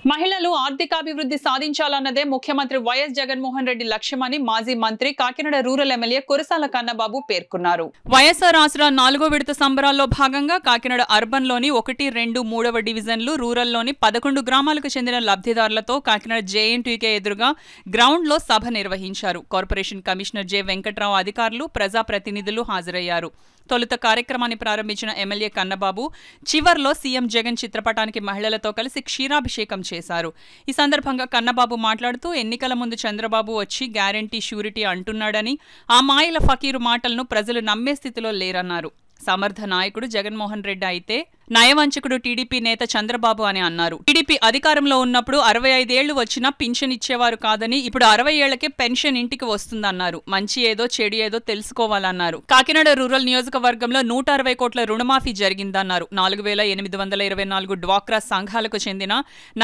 మహిళలు ఆర్థికాభివృద్ధి సాధించాలన్నదే ముఖ్యమంత్రి వైఎస్ జగన్మోహన్ రెడ్డి లక్ష్యమని మాజీ మంత్రి కాకినాడ రూరల్ ఎమ్మెల్యే కురసాల కన్నబాబు పేర్కొన్నారు. వైఎస్ఆర్ ఆసరా 4వ విడత సంబరాల్లో భాగంగా కాకినాడ అర్బన్ లోని 1, 2, 3వ డివిజన్లు, రూరల్ లోని 11 గ్రామాలకు చెందిన లబ్ధిదారులతో కాకినాడ జేఎన్టీకే ఎదురుగా గ్రౌండ్ లో సభ నిర్వహించారు. కార్పొరేషన్ కమిషనర్ జె వెంకట్రావు, అధికారులు, ప్రజాప్రతినిధులు హాజరయ్యారు. తొలుత కార్యక్రమాన్ని ప్రారంభించిన ఎమ్మెల్యే కన్నబాబు చివర్లో సీఎం జగన్ చిత్రపటానికి మహిళలతో కలిసి క్షీరాభిషేకం చేశారు. ఈ సందర్భంగా కన్నబాబు మాట్లాడుతూ ఎన్నికల ముందు చంద్రబాబు వచ్చి గ్యారంటీ షూరిటీ అంటున్నాడని, ఆ మాయల ఫకీరు మాటలను ప్రజలు నమ్మే స్థితిలో లేరన్నారు. సమర్థ నాయకుడు జగన్మోహన్ రెడ్డి అయితే నయవంచకుడు టీడీపీ నేత చంద్రబాబు అని అన్నారు. టీడీపీ అధికారంలో ఉన్నప్పుడు 65 ఏళ్లు వచ్చినా పింఛన్ ఇచ్చేవారు కాదని, ఇప్పుడు 60 ఏళ్లకే పెన్షన్ ఇంటికి వస్తుందన్నారు. మంచి ఏదో చెడు ఏదో తెలుసుకోవాలన్నారు. కాకినాడ రూరల్ నియోజకవర్గంలో 160 కోట్ల రుణమాఫీ జరిగిందన్నారు. 4824 డ్వాక్రా సంఘాలకు చెందిన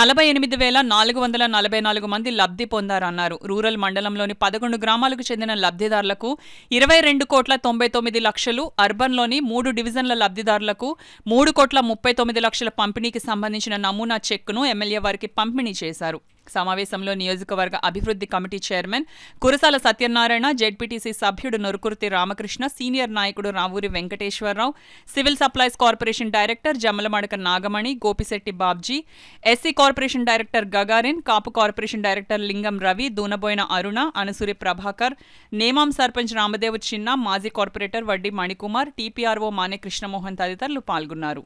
48,444 మంది లబ్ధి పొందారన్నారు. రూరల్ మండలంలోని 11 గ్రామాలకు చెందిన లబ్ధిదారులకు 22,99 లక్షలు, అర్బన్లోని 3 డివిజన్ల లబ్ధిదారులకు 3,39 లక్షల పంపిణీకి సంబంధించిన నమూనా చెక్కును ఎమ్మెల్యే వారికి పంపిణీ చేశారు. సమావేశంలో నియోజకవర్గ అభివృద్ధి committee chairman Kurasala Satyanarayana, ZPTC సభ్యుడు నొరుకుర్తి రామకృష్ణ, సీనియర్ నాయకుడు Ravuri Venkateswararao, civil supplies corporation director Jammalamadaka Nagamani, Gopisetti Babji, SC corporation director Gagarin, Kapu corporation director Lingam Ravi, దూనబోయిన అరుణ, అనసూరి ప్రభాకర్, నేమాం సర్పంచ్ రామదేవ్ చిన్న, మాజీ కార్పొరేటర్ వడ్డీ మణికుమార్, టీపీఆర్ఓ మానే కృష్ణమోహన్ తదితరులు పాల్గొన్నారు.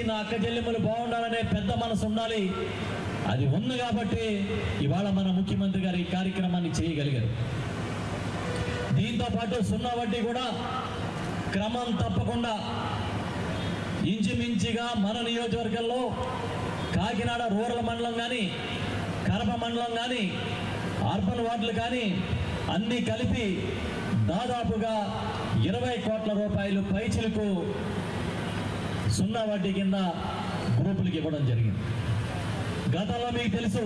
అది ఉంది కాబట్టి ఇవాళ మన ముఖ్యమంత్రి గారు ఈ కార్యక్రమాన్ని చేయగలిగారు. దీంతో పాటు సున్నా వడ్డీ కూడా క్రమం తప్పకుండా ఇంచుమించుగా మన నియోజకవర్గంలో కాకినాడ రూరల్ మండలం కానీ, కడప మండలం కానీ, అర్బన్ వార్డులు కానీ అన్నీ కలిపి దాదాపుగా 20 కోట్ల రూపాయలు పైచిలకు సున్నా వడ్డీ కింద గ్రూపులకు ఇవ్వడం జరిగింది. గతంలో మీకు తెలుసు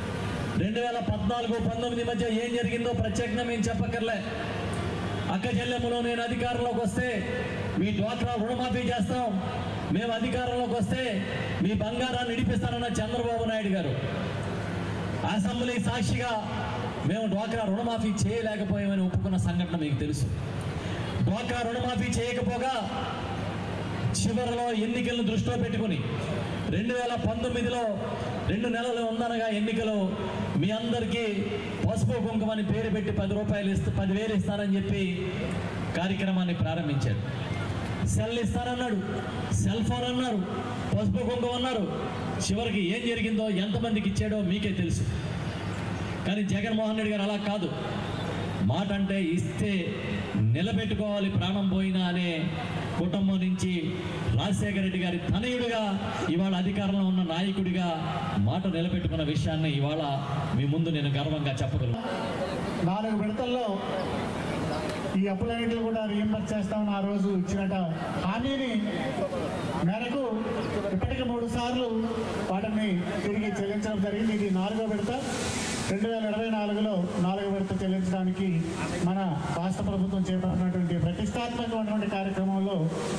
2014-19 మధ్య ఏం జరిగిందో ప్రత్యేకంగా మేము చెప్పక్కర్లే. అక్క చెల్లెమ్మలో నేను అధికారంలోకి వస్తే మీ డ్వాక్రా రుణమాఫీ చేస్తాం, మేము అధికారంలోకి వస్తే మీ బంగారాన్ని ఇడిపిస్తానన్న చంద్రబాబు నాయుడు గారు అసెంబ్లీ సాక్షిగా మేము డ్వాక్రా రుణమాఫీ చేయలేకపోయామని ఒప్పుకున్న సంఘటన మీకు తెలుసు. డ్వాక్రా రుణమాఫీ చేయకపోగా చివరిలో ఎన్నికలను దృష్టిలో పెట్టుకుని 2019లో 2 నెలలు ఉందనగా ఎన్నికలు మీ అందరికీ పసుపు కుంకుమని పేరు పెట్టి 10,000 ఇస్తారని చెప్పి కార్యక్రమాన్ని ప్రారంభించారు. సెల్ ఇస్తారన్నాడు, సెల్ ఫోన్ అన్నారు, పసుపు కుంకుమ అన్నారు. చివరికి ఏం జరిగిందో, ఎంతమందికి ఇచ్చాడో మీకే తెలుసు. కానీ జగన్మోహన్ రెడ్డి గారు అలా కాదు. మాట అంటే ఇస్తే నిలబెట్టుకోవాలి, ప్రాణం పోయినా అనే కుటుంబం నుంచి రాజశేఖర రెడ్డి గారి తనయుడిగా ఇవాళ అధికారంలో ఉన్న నాయకుడిగా మాట నిలబెట్టుకున్న విషయాన్ని ఇవాళ మీ ముందు నేను గర్వంగా చెప్పగలను. 4 విడతల్లో ఈ అప్పులన్నింటినీ కూడా రీఎంబర్స్ చేస్తామని ఆ రోజు ఇచ్చినట్ట హామీని మేరకు ఇప్పటికీ 3 సార్లు వాటిని తిరిగి చెల్లించడం జరిగింది. ఇది 4వ విడత. 2024లో 4వ విడత చెల్లించడానికి మన రాష్ట్ర ప్రభుత్వం చేపట్టినటువంటి ప్రతిష్టాత్మకమైనటువంటి కార్యక్రమంలో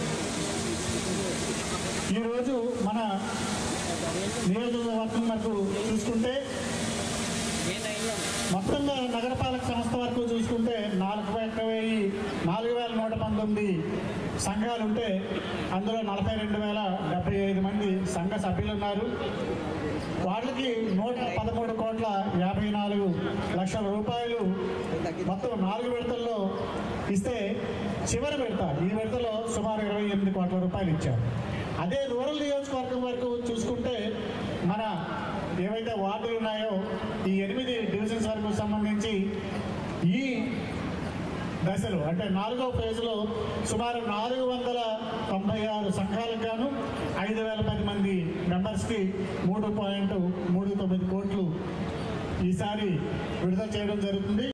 ఈరోజు మన నియోజకవర్గం వరకు చూసుకుంటే, మొత్తంగా నగరపాలక సంస్థ వరకు చూసుకుంటే 4,119 సంఘాలు ఉంటే అందులో 42,075 మంది సంఘ సభ్యులు ఉన్నారు. వాళ్ళకి 113,54 లక్షల రూపాయలు మొత్తం 4 విడతల్లో ఇస్తే, చివరి విడత ఈ విడతలో సుమారు 28 కోట్ల రూపాయలు ఇచ్చారు. అదే రూరల్ నియోజకవర్గం వరకు చూసుకుంటే మన ఏవైతే వార్డులు ఉన్నాయో ఈ 8 డివిజన్స్ వరకు సంబంధించి ఈ దశలో అంటే 4వ ఫేజ్లో సుమారు 496 సంఘాలకు గాను 5,010 మంది మెంబర్స్కి 3.39 కోట్లు ఈసారి విడుదల చేయడం జరుగుతుంది.